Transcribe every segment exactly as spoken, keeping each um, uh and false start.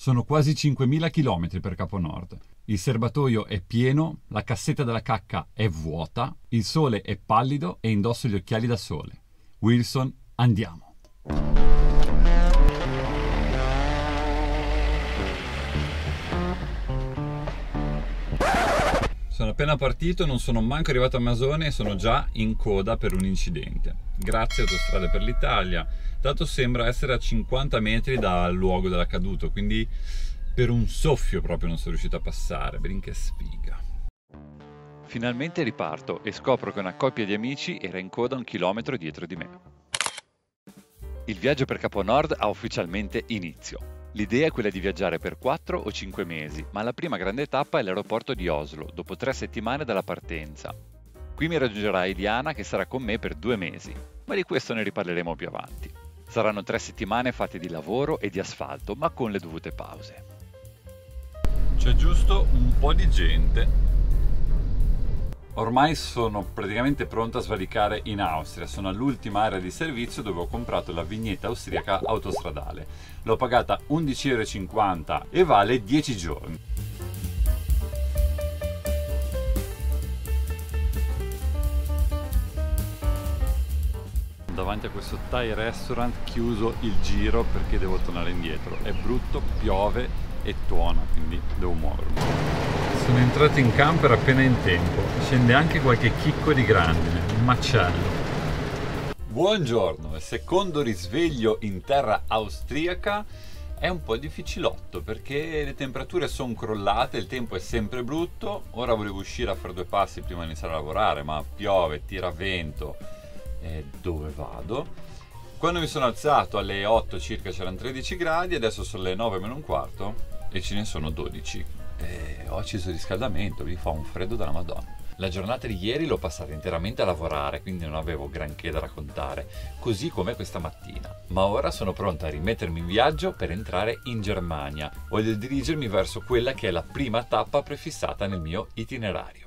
Sono quasi cinquemila chilometri per Capo Nord. Il serbatoio è pieno, la cassetta della cacca è vuota, il sole è pallido e indosso gli occhiali da sole. Wilson, andiamo! Sono appena partito, non sono manco arrivato a Masone e sono già in coda per un incidente. Grazie Autostrade per l'Italia. Dato sembra essere a cinquanta metri dal luogo dell'accaduto, quindi per un soffio proprio non sono riuscito a passare. Ben che sfiga. Finalmente riparto e scopro che una coppia di amici era in coda un chilometro dietro di me. Il viaggio per Capo Nord ha ufficialmente inizio. L'idea è quella di viaggiare per quattro o cinque mesi, ma la prima grande tappa è l'aeroporto di Oslo, dopo tre settimane dalla partenza. Qui mi raggiungerà Eliana che sarà con me per due mesi, ma di questo ne riparleremo più avanti. Saranno tre settimane fatte di lavoro e di asfalto, ma con le dovute pause. C'è giusto un po' di gente. Ormai sono praticamente pronto a svalicare in Austria, sono all'ultima area di servizio dove ho comprato la vignetta austriaca autostradale. L'ho pagata undici euro e cinquanta e vale dieci giorni. Davanti a questo Thai restaurant chiuso il giro perché devo tornare indietro. È brutto, piove e tuona, quindi devo muovermi. Sono entrato in camper appena in tempo, scende anche qualche chicco di grandine, un macello. Buongiorno, il secondo risveglio in terra austriaca è un po' difficilotto perché le temperature sono crollate, il tempo è sempre brutto. Ora volevo uscire a fare due passi prima di iniziare a lavorare, ma piove, tira vento, e dove vado? Quando mi sono alzato alle otto circa c'erano tredici gradi, adesso sono le nove meno un quarto e ce ne sono dodici. E ho acceso il riscaldamento, mi fa un freddo della Madonna. La giornata di ieri l'ho passata interamente a lavorare, quindi non avevo granché da raccontare, così come questa mattina. Ma ora sono pronta a rimettermi in viaggio per entrare in Germania. Voglio dirigermi verso quella che è la prima tappa prefissata nel mio itinerario.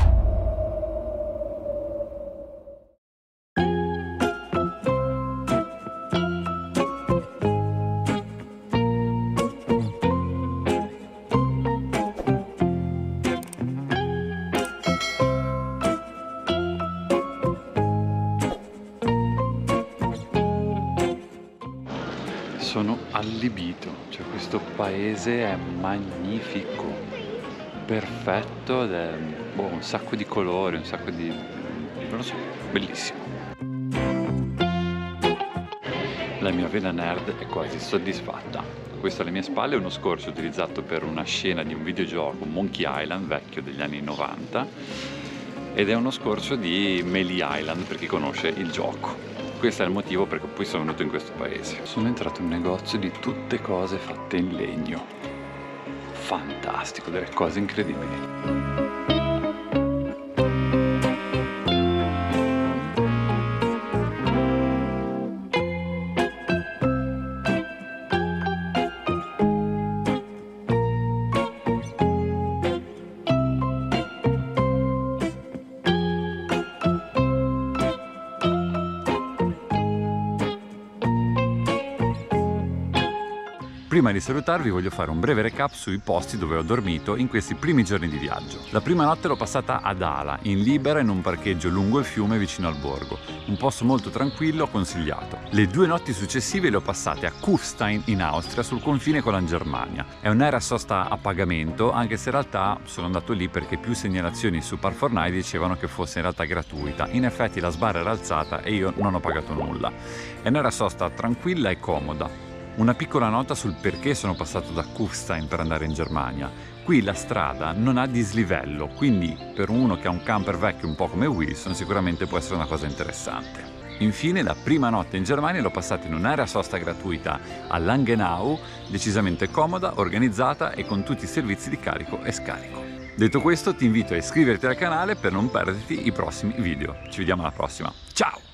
Sono allibito, cioè questo paese è magnifico, perfetto ed è boh, un sacco di colori, un sacco di... non lo so, bellissimo. La mia vena nerd è quasi soddisfatta. Questo alle mie spalle è uno scorcio utilizzato per una scena di un videogioco, Monkey Island, vecchio degli anni novanta, ed è uno scorcio di Melee Island per chi conosce il gioco. Questo è il motivo per cui poi sono venuto in questo paese. Sono entrato in un negozio di tutte cose fatte in legno. Fantastico, delle cose incredibili. Prima di salutarvi voglio fare un breve recap sui posti dove ho dormito in questi primi giorni di viaggio. La prima notte l'ho passata ad Ala, in libera in un parcheggio lungo il fiume vicino al borgo. Un posto molto tranquillo, consigliato. Le due notti successive le ho passate a Kufstein in Austria, sul confine con la Germania. È un'area sosta a pagamento, anche se in realtà sono andato lì perché più segnalazioni su Parfornai dicevano che fosse in realtà gratuita. In effetti la sbarra era alzata e io non ho pagato nulla. È un'area sosta tranquilla e comoda. Una piccola nota sul perché sono passato da Kufstein per andare in Germania. Qui la strada non ha dislivello, quindi per uno che ha un camper vecchio un po' come Wilson sicuramente può essere una cosa interessante. Infine la prima notte in Germania l'ho passata in un'area sosta gratuita a Langenau, decisamente comoda, organizzata e con tutti i servizi di carico e scarico. Detto questo ti invito a iscriverti al canale per non perderti i prossimi video. Ci vediamo alla prossima. Ciao!